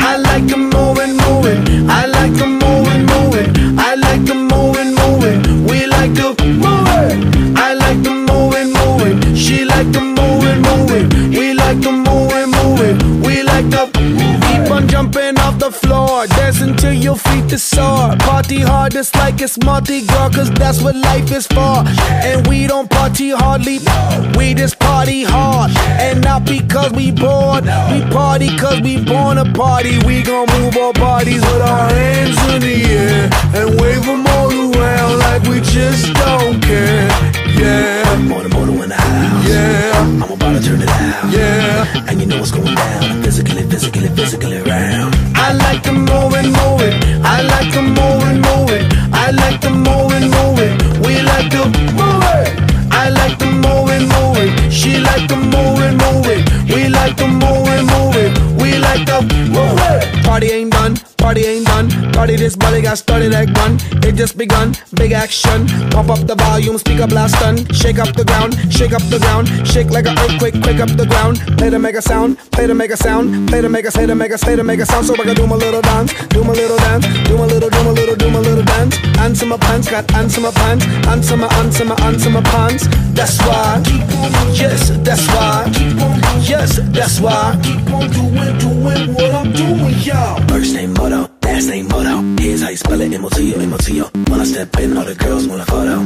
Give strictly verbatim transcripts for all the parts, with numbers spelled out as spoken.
I like to move it, move it. I like to move it, move it. I like to move it, move it. We like to move it. I like to move it, move it. She like to move it, move it. We like to move it, move it. We like to keep on jumping off the floor, dancing till your feet is sore. Party hard just like it's Mardi Gras, cause that's what life is for. And we don't party hardly, we just party hard. And not because we bored, we party cause we born to party. We gon' move our bodies with our hands in the air and wave them all around like we just don't care. Yeah, Motor, motor in the house. yeah, I'm about to turn it out. yeah. And you know what's going down. Physically, physically, physically round. I like to move it, move it. I like to move it, move it. I like to move it, move it. We like to move it. I like to move it, move it. She like to move it, move it. We like to move it, move it. We like to move it. Party ain't done, party ain't done. Party this body got started like gun. It just begun, big action. Pump up the volume, speaker blast done. Shake up the ground, shake up the ground. Shake like an earthquake, quake up the ground. Play to make a sound, play to make a sound. Play to make a, say to make a, say to make a sound. So I can do my little dance, do my little dance. Do my little, do my little, do my little dance. Answer my pants, got answer my pants. Answer my, answer my, answer my pants. That's why, yes, that's why, yes, that's why. Keep on doing, doing what I'm doing, y'all. First name Moto, last name Moto. Here's how you spell it, M O T O, M O T O. When I step in, all the girls want a photo.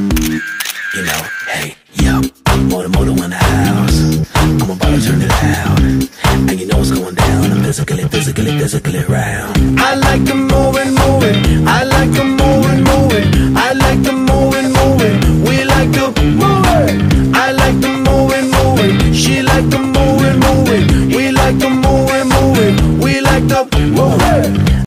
You know, hey, yo, Moto, Moto in the house. I'm about to turn it out. And you know what's going down. I'm physically, physically, physically round. I like to move it, move it. I like to move it, move it. I like to move it, move it. We like to move it. I like to move it, move it. She like to move it, move it. We like to move it, move it. We like to move it.